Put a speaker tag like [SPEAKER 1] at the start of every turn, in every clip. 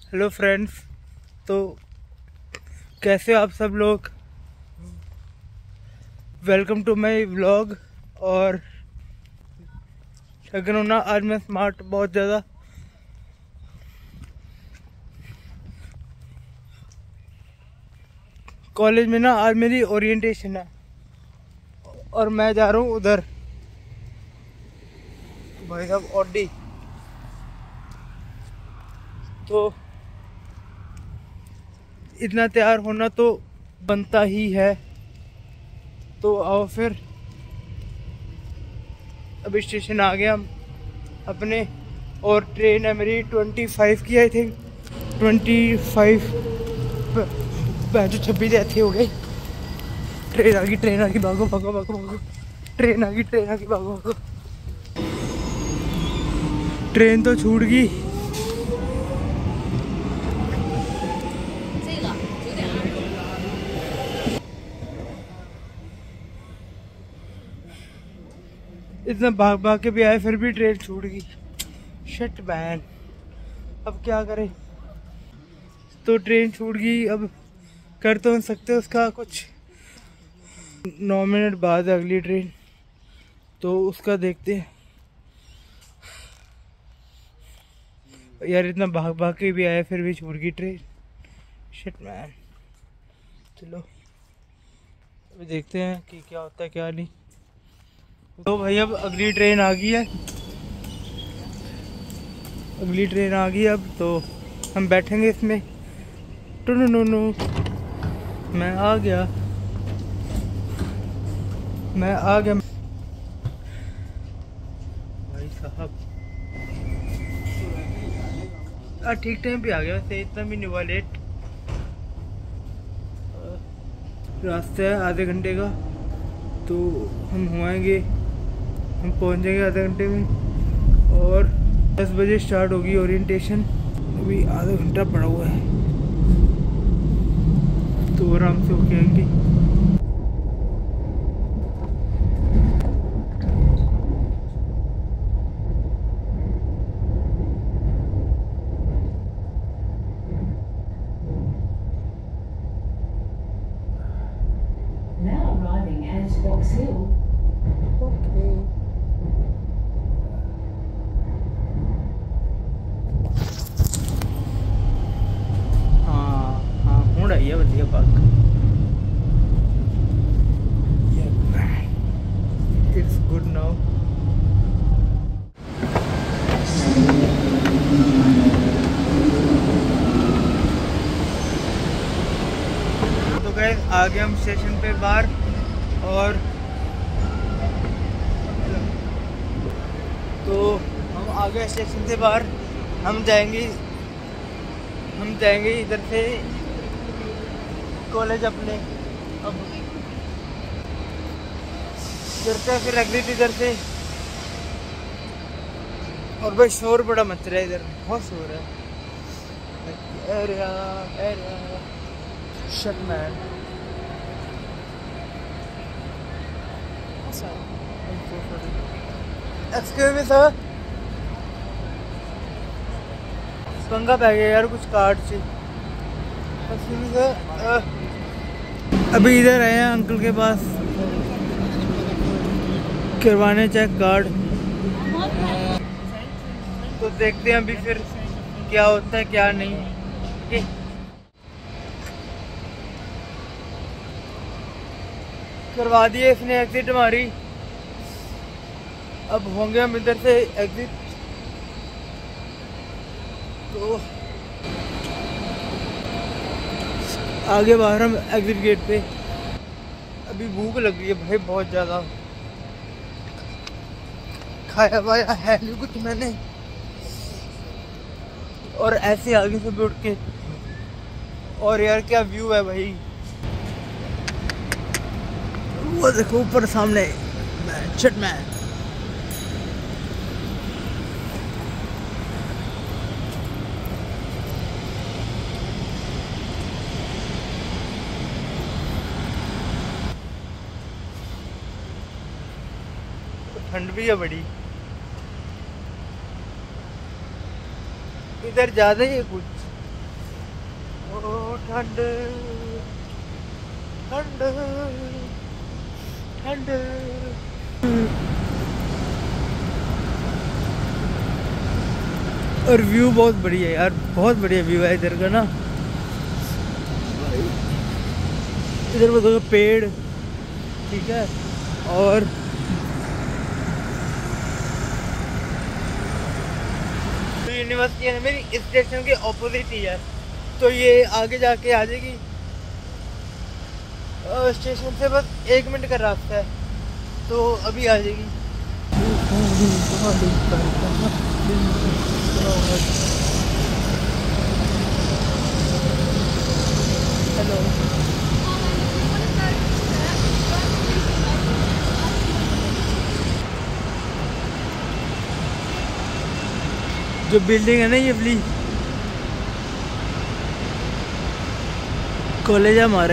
[SPEAKER 1] Hello friends. तो कैसे आप सब लोग। Welcome to my vlog. और लेकिन ना आज मैं स्मार्ट बहुत ज़्यादा। कॉलेज में ना आज मेरी ओरिएंटेशन है और मैं जा रहा हूँ उधर। भाई साहब ऑडी। तो इतना तैयार होना तो बनता ही है। तो आओ फिर। अभी स्टेशन आ गया हम अपने। और ट्रेन है मेरी 25 की, आई थिंक 25 जो 26 ऐसे हो गए। ट्रेन आ गई भागो भागो भागो भागो। ट्रेन आ गई भागो भागो। ट्रेन तो छूट गई। इतना भाग भाग के भी आए फिर भी ट्रेन छूट गई। शिट मैन, अब क्या करें। तो ट्रेन छूट गई, अब कर तो नहीं सकते उसका कुछ। 9 मिनट बाद अगली ट्रेन, तो उसका देखते हैं। यार इतना भाग भाग के भी आया फिर भी छूट गई ट्रेन। Shit man. चलो अभी देखते हैं कि क्या होता है क्या नहीं। तो भाई अब अगली ट्रेन आ गई है। अब तो हम बैठेंगे इसमें। टुनु मैं आ गया। भाई साहब ठीक टाइम पे आ गया। वैसे इतना भी नहीं हुआ लेट। रास्ते है आधे घंटे का, तो हम पहुंच जाएंगे आधे घंटे में। और 10 बजे स्टार्ट होगी ओरिएंटेशन। अभी आधा घंटा पड़ा हुआ है, तो आराम से होके आएंगे।
[SPEAKER 2] Now arriving at Box Hill.
[SPEAKER 1] हाँ हूँ रही है बढ़िया पार्क। It's good now. तो गए आ गए हम स्टेशन पे बाहर। और तो हम आ गए स्टेशन से बाहर। हम जाएंगे इधर से कॉलेज अपने। अब करते हैं फिर एग्जिट इधर से। और भाई शोर बड़ा मच रहा है इधर, बहुत शोर है। Shit man. Excuse me sir, पंगा पै गया यार कुछ कार्ड से। एक्सक्यूज मी सर, अभी इधर आए हैं अंकल के पास करवाने चेक कार्ड। तो देखते हैं अभी फिर क्या होता है क्या नहीं। करवा दिए इसने एग्जिट हमारी। अब होंगे हम इधर से एग्जिट। तो आगे बाहर हम एग्जिट गेट पे। अभी भूख लग रही है भाई बहुत ज़्यादा। खाया वाया है नहीं कुछ मैंने। और ऐसे आगे से भी उठ के। और यार क्या व्यू है भाई, वो देखो ऊपर सामने। Shit man. ठंड भी है बड़ी इधर, ज़्यादा ही है कुछ। ठंड ठंड ठंड। और व्यू बहुत बढ़िया है यार, बहुत बढ़िया व्यू है इधर का ना। इधर वो देखो पेड़, ठीक है। और तो यूनिवर्सिटी है मेरी इस स्टेशन के ऑपोजिट ही है, तो ये आगे जाके आ जाएगी। स्टेशन से बस 1 मिनट का रास्ता है, तो अभी आ जाएगी। हेलो, जो बिल्डिंग है ना ये वाली कॉलेज है हमारा,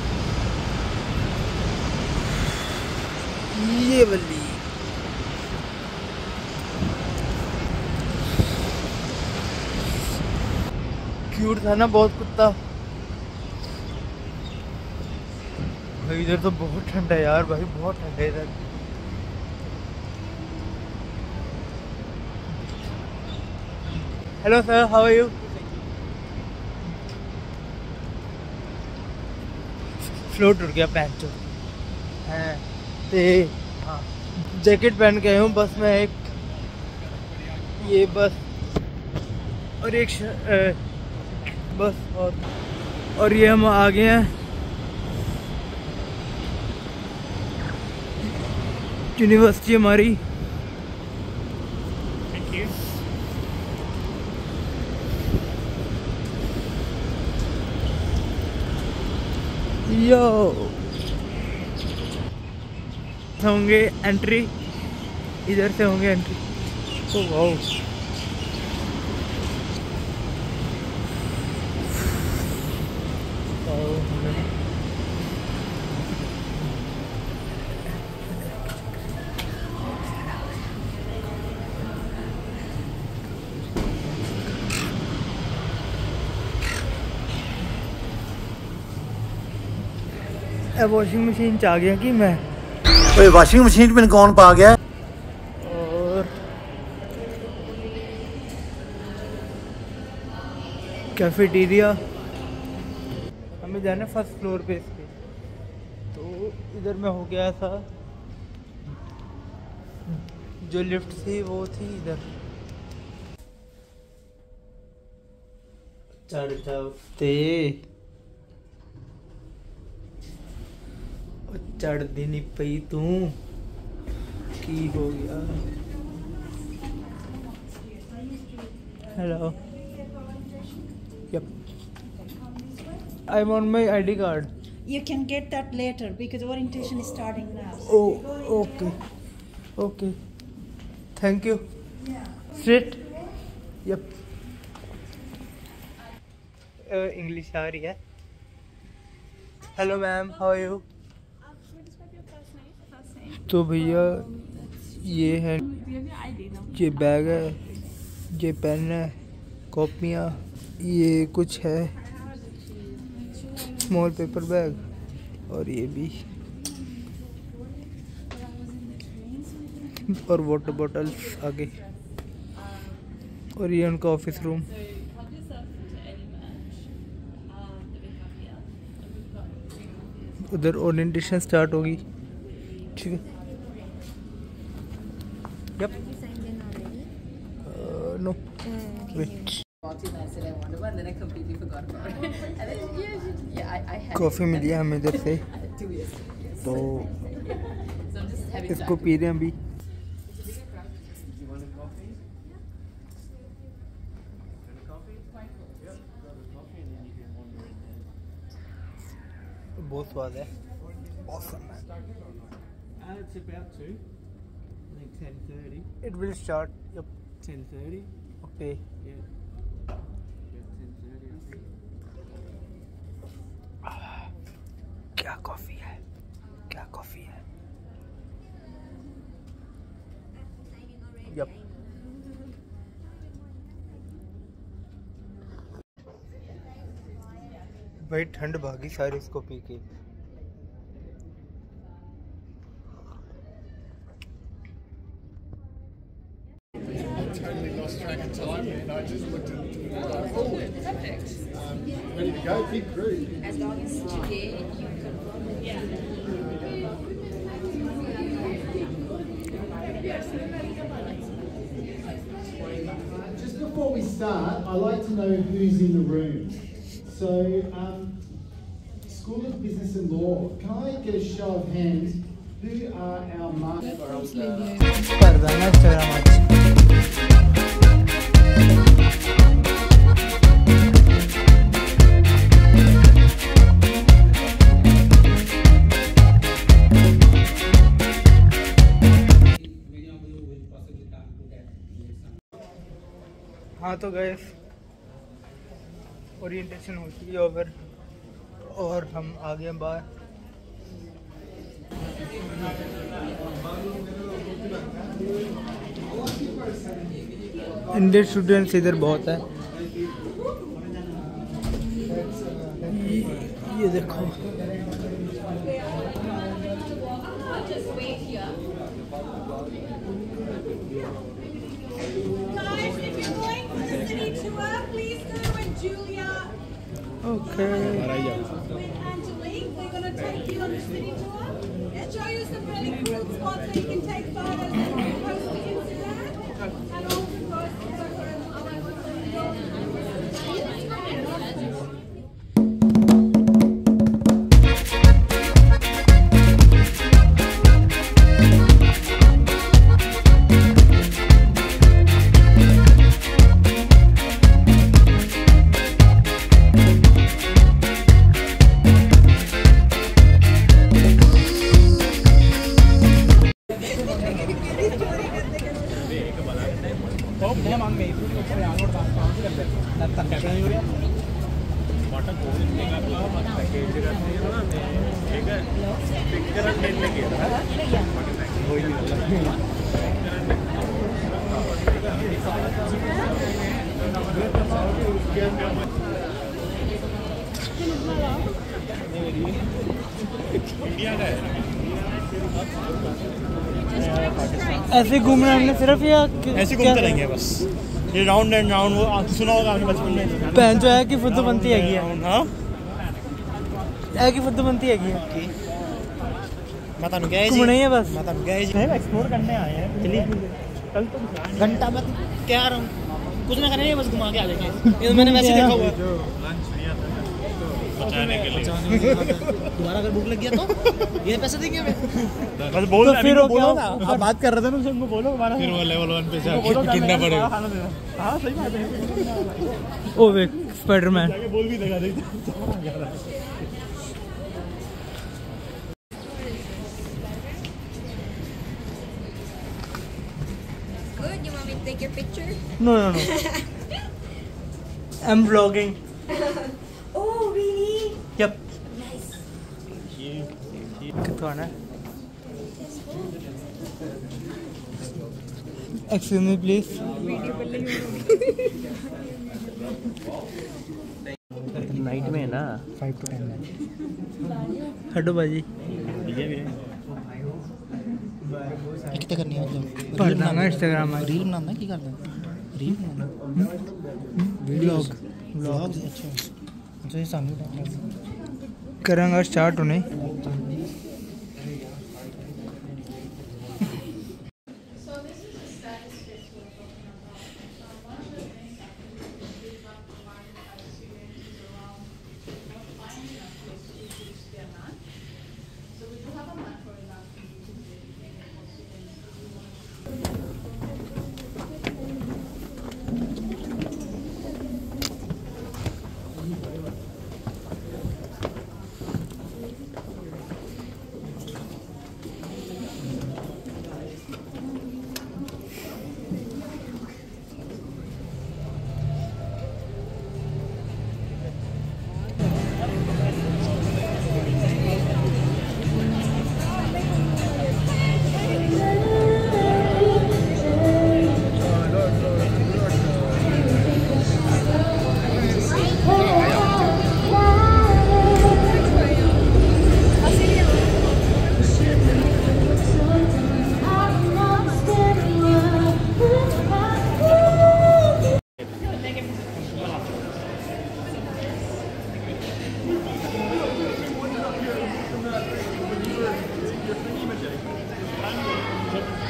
[SPEAKER 1] ये वाली क्यूट था ना बहुत कुत्ता। भाई इधर तो बहुत ठंडा है यार, भाई बहुत ठंडा है इधर। Hello sir, how are you? Float उड़ गया पैंट चो है ते। हाँ, जैकेट पहन के आया हूँ बस में, एक ये बस और एक बस और ये हम आ गए हैं यूनिवर्सिटी हमारी। Thank you. यो होंगे एंट्री, इधर से होंगे entry. Oh wow, washing machine च आ गया कि मैं।
[SPEAKER 3] ओए वॉशिंग मशीन में कौन पा गया?
[SPEAKER 1] और कैफेटेरिया, हमें जाना फर्स्ट फ्लोर पे इसके, तो इधर मैं हो गया था। जो लिफ्ट थी वो थी इधर। चढ़ जाते चढ़ दी नहीं पई तू की हो गया। Hello, yep, I'm on my ID card.
[SPEAKER 4] You can get that later because orientation is starting now.
[SPEAKER 1] Oh, okay, okay, thank you. Straight, yep. English आ रही है। Hello ma'am, how are you? तो भैया ये है, ये बैग है, ये पेन है, कॉपियाँ, ये कुछ है स्मॉल पेपर बैग, और ये भी, और वाटर बॉटल्स आगे, और ये उनका ऑफिस रूम। उधर ओरिएंटेशन स्टार्ट होगी, ठीक है। Yep. No. Wait. कॉफ़ी मिली है हमें इधर से, तो इसको पी रहे हैं अभी। बहुत स्वाद है, awesome है।
[SPEAKER 5] It's about to. I think 10:30.
[SPEAKER 1] It will start. Yep.
[SPEAKER 5] 10:30.
[SPEAKER 1] Okay.
[SPEAKER 5] Yeah. About 10:30, I think.
[SPEAKER 1] क्या कॉफी है, क्या कॉफी है। Yep. भाई ठंड भागी सारी इसको पी के।
[SPEAKER 6] Totally lost track of time and I just looked at ready to go, big crew.
[SPEAKER 2] As long as today you confirm it.
[SPEAKER 6] Just before we start, I like to know who's in the room. So, School of Business and Law, can I get a show of hands? Who are our masters?
[SPEAKER 1] Pardana Instagram ads. हाँ तो gas orientation होती है over और हम आ गए बाहर। Indian students इधर बहुत है। ये देखो
[SPEAKER 4] Okay. With Angelique, we're going to take you on the city tour and show you some really cool spots where you can take photos and post to Instagram and also post
[SPEAKER 1] ऐसे घूमना हमने सिर्फ या
[SPEAKER 7] ऐसे घूमते रहेंगे बस। ये राउंड एंड राउंड वो सुना होगा आपने बचपन में।
[SPEAKER 1] पहन जो है कि फुद्दूबंती हैगी है।
[SPEAKER 7] हाँ
[SPEAKER 1] है कि फुद्दूबंती हैगी है।
[SPEAKER 7] मैं तो गए जी
[SPEAKER 1] घूमना ही है बस।
[SPEAKER 7] मैं तो गए जी एक्सप्लोर करने आए हैं। चलिए कल तो घंटा मैं क्या रहा हूँ कुछ ना करेंगे बस घुमा के आ जाएंगे। ये मैंने वैसे देखा हुआ है दोबारा अगर भूख लग गया तो ये पैसे देंगे हमें। बस बोल
[SPEAKER 1] तो फिर
[SPEAKER 7] बोलो ना आप बात कर रहे थे ना उनको बोलो हमारा
[SPEAKER 6] फिर वो लेवल 1 पे जाके
[SPEAKER 7] कितना पड़ेगा। हाँ सही बात है।
[SPEAKER 1] ओ वे स्पाइडरमैन
[SPEAKER 7] बोल भी देगा
[SPEAKER 2] Good, you want me to take your picture?
[SPEAKER 1] No no no I'm vlogging.
[SPEAKER 2] Oh, really?
[SPEAKER 1] Yep.
[SPEAKER 2] Nice.
[SPEAKER 1] कितना आना है? Excuse me please.
[SPEAKER 7] नाइट में है ना
[SPEAKER 1] 5 to 10 हटो बाजी।
[SPEAKER 7] कितने करनी है मतलब
[SPEAKER 1] पढ़ना ना इंस्टाग्राम में
[SPEAKER 7] रील बनाना की करना रील बनाना
[SPEAKER 1] व्लॉग
[SPEAKER 7] अच्छा अच्छा ये सामने
[SPEAKER 1] करेंगे स्टार्ट होने।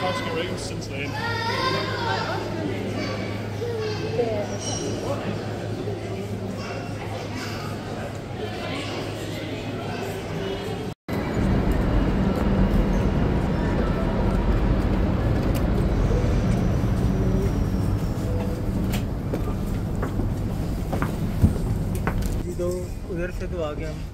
[SPEAKER 8] Oscar since then.
[SPEAKER 1] तो उधर से तो आ गए हम,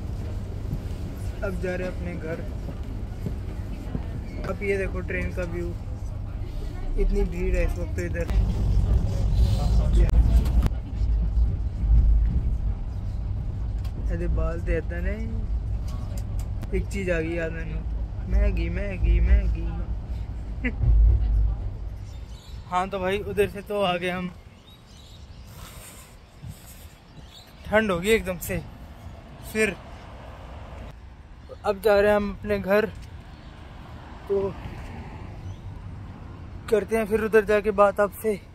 [SPEAKER 1] अब जा रहे हैं अपने घर। अब ये देखो ट्रेन का व्यू, इतनी भीड़ है इस वक्त तो इधर। अरे बाल तो ऐसा नहीं, एक चीज आ गई याद मैंने, मैगी मैगी मैगी। हाँ तो भाई उधर से तो आ गए हम, ठंड होगी एकदम से। फिर अब जा रहे हैं हम अपने घर, तो करते हैं फिर उधर जाके बात आपसे।